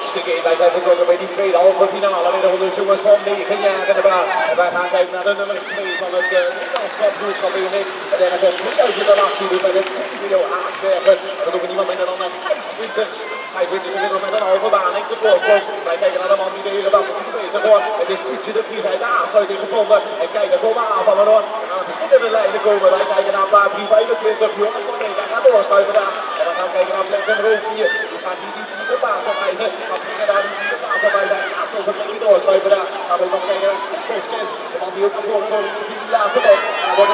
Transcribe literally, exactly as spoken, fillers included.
hartstikke in. Wij zijn betrokken bij die tweede halve finale. Met de jongens van negen jaar in de baan. En wij gaan kijken naar de nummer twee van het Nederlands kampioenschap in het N F L tweeduizend achttien bij de Video Haasbergen. En dat doen we niemand minder dan een Gijs Winters. Gijs Winters inmiddels met een halve baan in de voorsprong. Wij kijken naar de man die de hele dag is bezig hoor. Het is Ietsje de Vries, hij heeft de aansluiting gevonden. En kijken, komen aanvallen hoor. We gaan verschillende lijnen komen. Wij kijken naar een paar drie vijfentwintig. Jongens van negen, hij gaat doorschuiven daar. En we gaan kijken naar Flex en Roos vier. Die gaat hier iets in de baas op eisen. Gaat vliegen daar niet in de baas op eisen. Hij gaat zoals een beetje doorschuiven daar. Gaan we nog kijken naar Sixto Skens. De man die ook naar voren komt in die laatste bal.